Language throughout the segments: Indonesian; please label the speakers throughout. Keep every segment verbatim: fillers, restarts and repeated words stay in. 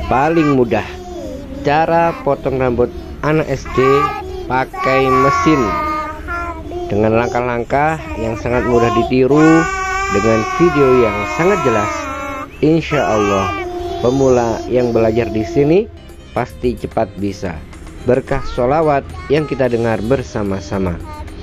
Speaker 1: paling mudah. Cara potong rambut anak S D pakai mesin dengan langkah-langkah yang sangat mudah ditiru dengan video yang sangat jelas. Insya Allah pemula yang belajar di sini pasti cepat bisa berkah sholawat yang kita dengar bersama-sama.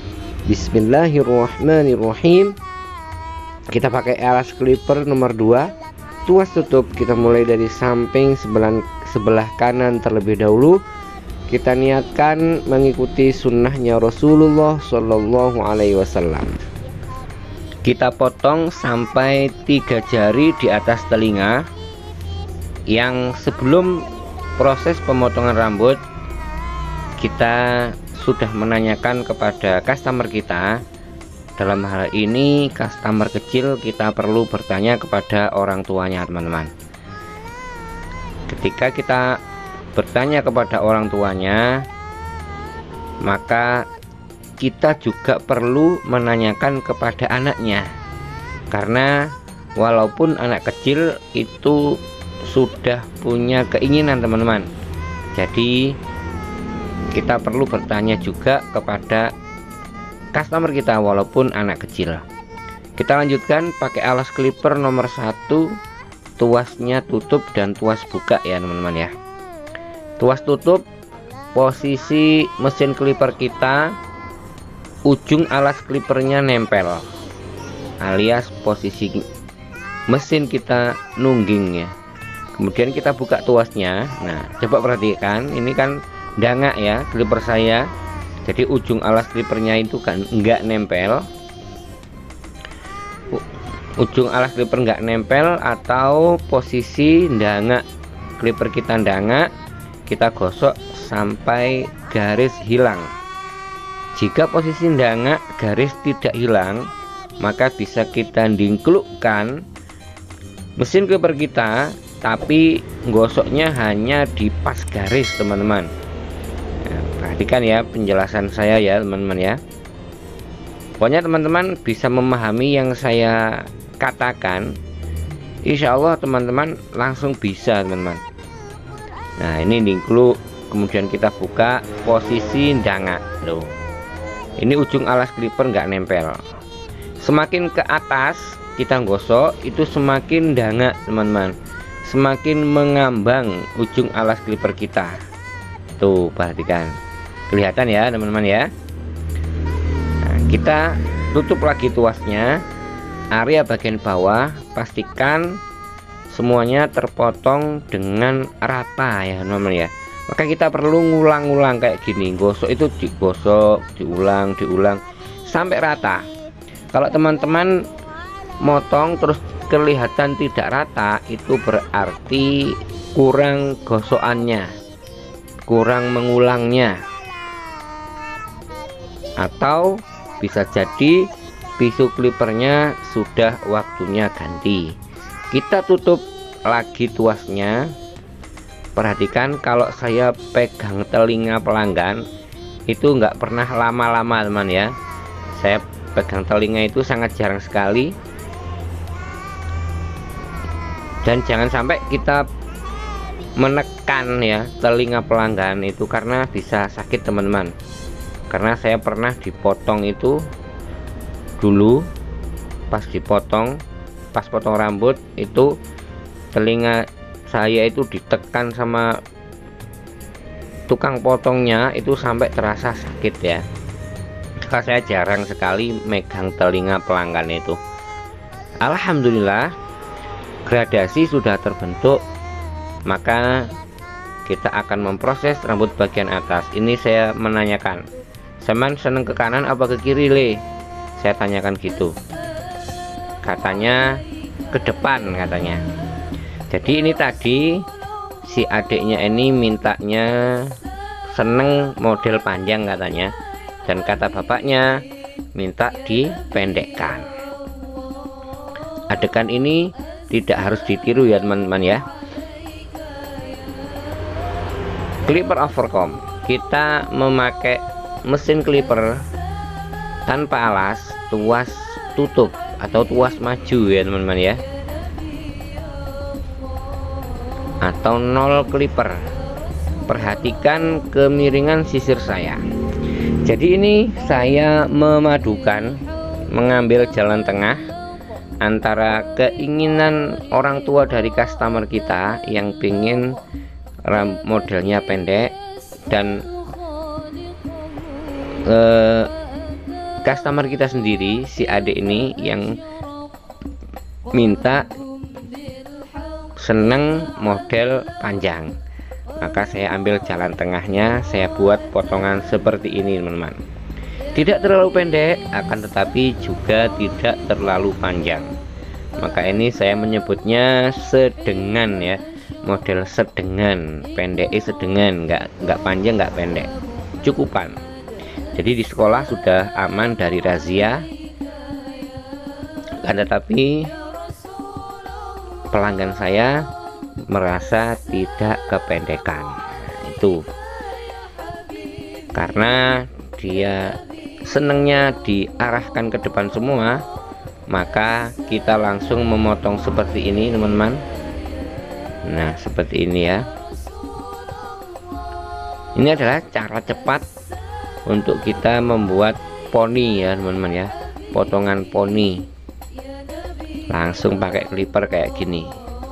Speaker 1: Bismillahirrahmanirrahim. Kita pakai alas clipper nomor dua. Tuas tutup kita mulai dari samping sebelah, sebelah kanan terlebih dahulu. Kita niatkan mengikuti sunnahnya Rasulullah Shallallahu Alaihi Wasallam. Kita potong sampai tiga jari di atas telinga. Yang sebelum proses pemotongan rambut, kita sudah menanyakan kepada customer kita. Dalam hal ini customer kecil, kita perlu bertanya kepada orang tuanya, teman-teman. Ketika kita bertanya kepada orang tuanya, maka kita juga perlu menanyakan kepada anaknya, karena walaupun anak kecil itu sudah punya keinginan, teman-teman, jadi kita perlu bertanya juga kepada customer kita walaupun anak kecil. Kita lanjutkan pakai alas clipper nomor satu. Tuasnya tutup dan tuas buka ya, teman-teman ya. Tuas tutup, posisi mesin clipper kita, ujung alas clippernya nempel, alias posisi mesin kita nungging ya. Kemudian kita buka tuasnya. Nah, coba perhatikan, ini kan dangak ya clipper saya. Jadi ujung alas clippernya itu kan enggak nempel. Ujung alas clipper enggak nempel atau posisi dangak clipper kita dangak, kita gosok sampai garis hilang. Jika posisi dangak garis tidak hilang, maka bisa kita dingklukkan mesin clipper kita, tapi gosoknya hanya di pas garis, teman-teman. Perhatikan ya penjelasan saya ya, teman-teman ya. Pokoknya teman-teman bisa memahami yang saya katakan, insya Allah teman-teman langsung bisa, teman-teman. Nah, ini dingkluk, kemudian kita buka posisi dangak loh. Ini ujung alas clipper nggak nempel. Semakin ke atas kita gosok, itu semakin dangak, teman-teman, semakin mengambang ujung alas clipper kita. Tuh, perhatikan, kelihatan ya, teman-teman ya. Nah, kita tutup lagi tuasnya. Area bagian bawah pastikan semuanya terpotong dengan rata ya, teman-teman ya. Maka kita perlu ngulang-ngulang kayak gini. Gosok itu digosok, diulang, diulang sampai rata. Kalau teman-teman motong terus kelihatan tidak rata, itu berarti kurang gosokannya, kurang mengulangnya, atau bisa jadi pisau clippernya sudah waktunya ganti. Kita tutup lagi tuasnya. Perhatikan, kalau saya pegang telinga pelanggan itu nggak pernah lama-lama, teman ya. Saya pegang telinga itu sangat jarang sekali, dan jangan sampai kita menekan ya telinga pelanggan itu, karena bisa sakit, teman-teman. Karena saya pernah dipotong itu dulu, pas dipotong, pas potong rambut itu telinga saya itu ditekan sama tukang potongnya itu sampai terasa sakit ya. Maka saya jarang sekali megang telinga pelanggan itu. Alhamdulillah gradasi sudah terbentuk, maka kita akan memproses rambut bagian atas. Ini saya menanyakan, Seman seneng ke kanan apa ke kiri, Le? Saya tanyakan gitu. Katanya ke depan, katanya. Jadi ini tadi si adiknya ini mintanya seneng model panjang, katanya, dan kata bapaknya minta dipendekkan. Adegan ini tidak harus ditiru ya, teman-teman ya. Clipper overcomb, kita memakai mesin clipper tanpa alas, tuas tutup atau tuas maju ya, teman-teman ya. atau nol clipper. Perhatikan kemiringan sisir saya. Jadi ini saya memadukan, mengambil jalan tengah antara keinginan orang tua dari customer kita yang ingin modelnya pendek dan eh, customer kita sendiri, si adik ini yang minta seneng model panjang. Maka saya ambil jalan tengahnya, saya buat potongan seperti ini teman-teman. Tidak terlalu pendek, akan tetapi juga tidak terlalu panjang. Maka ini saya menyebutnya sedengan ya, model sedengan, pendek sedengan, nggak nggak panjang nggak pendek, cukupan. Jadi di sekolah sudah aman dari razia, akan tetapi pelanggan saya merasa tidak kependekan. Nah, itu karena dia senengnya diarahkan ke depan semua, maka kita langsung memotong seperti ini teman-teman. Nah seperti ini ya. Ini adalah cara cepat untuk kita membuat poni ya teman-teman ya, potongan poni langsung pakai clipper kayak gini.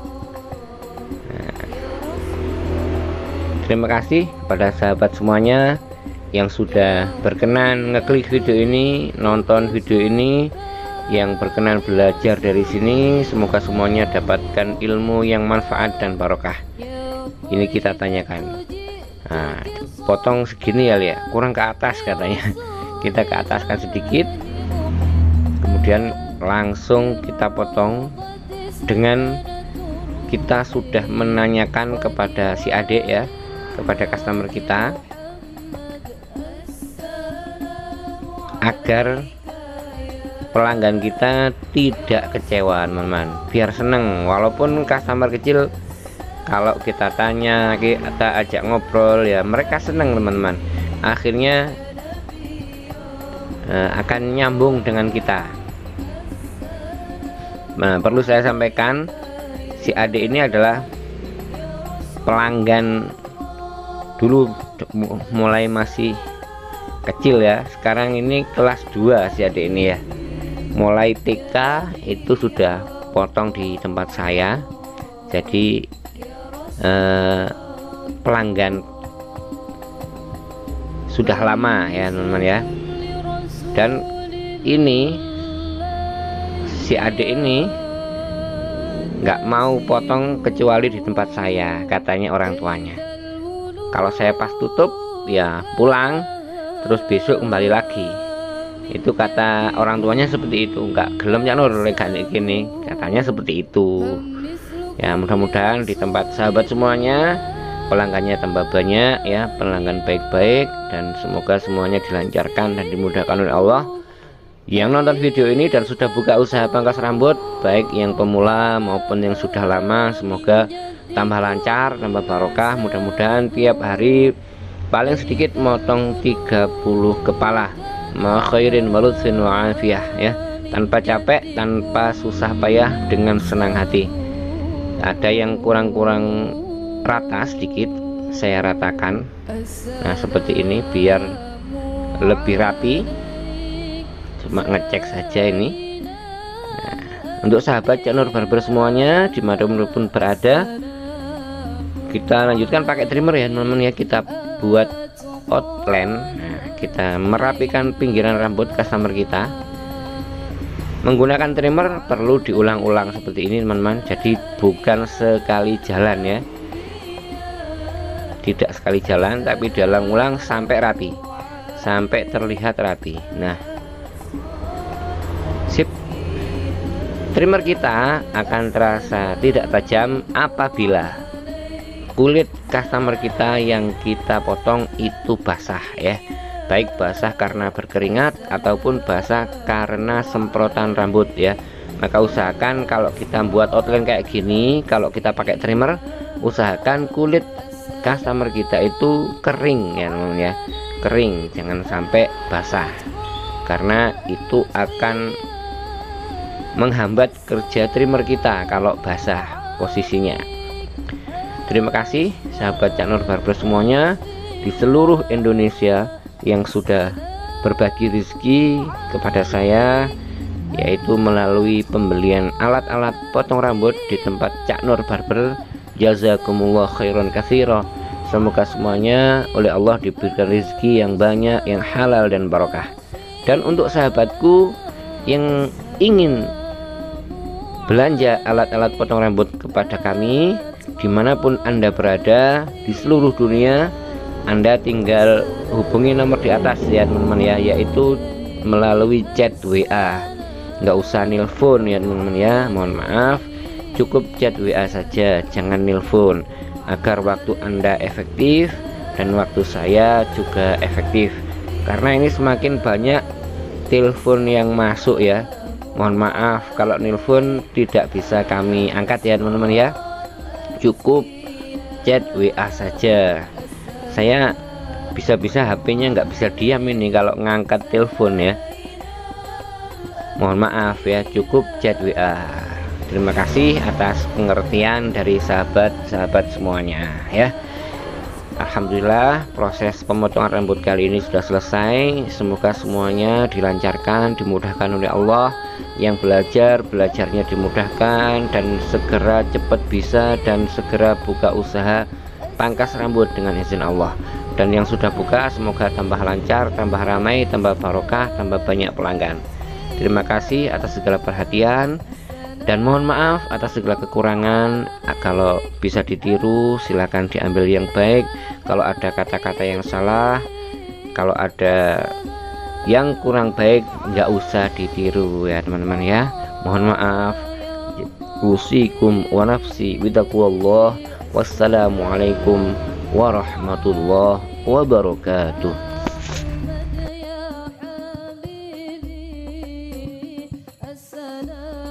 Speaker 1: Nah, terima kasih kepada sahabat semuanya yang sudah berkenan ngeklik video ini, nonton video ini, yang berkenan belajar dari sini. Semoga semuanya dapatkan ilmu yang manfaat dan barokah. Ini kita tanyakan, nah, potong segini ya, ya kurang ke atas katanya. Kita ke ataskan sedikit, kemudian langsung kita potong dengan kita sudah menanyakan kepada si adik ya, kepada customer kita, agar pelanggan kita tidak kecewa teman-teman, biar seneng. Walaupun customer kecil, kalau kita tanya, kita ajak ngobrol ya, mereka seneng teman-teman, akhirnya eh, akan nyambung dengan kita. Nah perlu saya sampaikan, si adik ini adalah pelanggan dulu mulai masih kecil ya, sekarang ini kelas dua si adik ini ya. Mulai T K itu sudah potong di tempat saya, jadi eh, pelanggan sudah lama ya teman-teman ya. Dan ini si adik ini nggak mau potong kecuali di tempat saya, katanya orang tuanya. Kalau saya pas tutup ya pulang, terus besok kembali lagi. Itu kata orang tuanya seperti itu, nggak gelem ya nur gini, katanya seperti itu ya. Mudah-mudahan di tempat sahabat semuanya pelanggannya tambah banyak ya, pelanggan baik-baik, dan semoga semuanya dilancarkan dan dimudahkan oleh Allah. Yang nonton video ini dan sudah buka usaha pangkas rambut, baik yang pemula maupun yang sudah lama, semoga tambah lancar, tambah barokah. Mudah-mudahan tiap hari paling sedikit motong tiga puluh kepala, ma khairin walutfin wa afiyah ya, tanpa capek, tanpa susah payah, dengan senang hati. Ada yang kurang-kurang rata sedikit, saya ratakan. Nah seperti ini biar lebih rapi, cuma ngecek saja ini. Nah, untuk sahabat Nur Barber semuanya dimanapun berada, kita lanjutkan pakai trimmer ya teman-teman ya. Kita buat outline, nah, kita merapikan pinggiran rambut customer kita menggunakan trimmer. Perlu diulang-ulang seperti ini teman-teman, jadi bukan sekali jalan ya, tidak sekali jalan, tapi diulang-ulang sampai rapi, sampai terlihat rapi. Nah sip, trimmer kita akan terasa tidak tajam apabila kulit customer kita yang kita potong itu basah ya, baik basah karena berkeringat ataupun basah karena semprotan rambut ya. Maka usahakan kalau kita buat outline kayak gini, kalau kita pakai trimmer, usahakan kulit customer kita itu kering ya teman-teman ya, kering, jangan sampai basah, karena itu akan menghambat kerja trimmer kita kalau basah posisinya. Terima kasih sahabat Cak Nur Barber semuanya di seluruh Indonesia yang sudah berbagi rezeki kepada saya, yaitu melalui pembelian alat-alat potong rambut di tempat Cak Nur Barber. Jazakumullah khairan katsira. Semoga semuanya oleh Allah diberikan rezeki yang banyak, yang halal dan barokah. Dan untuk sahabatku yang ingin belanja alat-alat potong rambut kepada kami, dimanapun Anda berada di seluruh dunia, Anda tinggal hubungi nomor di atas ya teman-teman ya, yaitu melalui chat W A. Nggak usah nilpon ya teman-teman ya, mohon maaf, cukup chat W A saja, jangan nilpon, agar waktu Anda efektif dan waktu saya juga efektif. Karena ini semakin banyak telepon yang masuk ya, mohon maaf kalau nilpon tidak bisa kami angkat ya teman-teman ya, cukup chat W A saja. Saya bisa-bisa H P-nya nggak bisa diam ini kalau ngangkat telepon ya, mohon maaf ya, cukup chat W A. Terima kasih atas pengertian dari sahabat-sahabat semuanya ya. Alhamdulillah, proses pemotongan rambut kali ini sudah selesai. Semoga semuanya dilancarkan, dimudahkan oleh Allah. Yang belajar, belajarnya dimudahkan dan segera cepat bisa dan segera buka usaha pangkas rambut dengan izin Allah. Dan yang sudah buka semoga tambah lancar, tambah ramai, tambah barokah, tambah banyak pelanggan. Terima kasih atas segala perhatian dan mohon maaf atas segala kekurangan. Kalau bisa ditiru silakan diambil yang baik. Kalau ada kata-kata yang salah, kalau ada yang kurang baik, nggak usah ditiru ya teman-teman ya, mohon maaf. Usikum wa nafsi bitaqwallah. Wassalamualaikum warahmatullahi wabarakatuh.
Speaker 2: السلام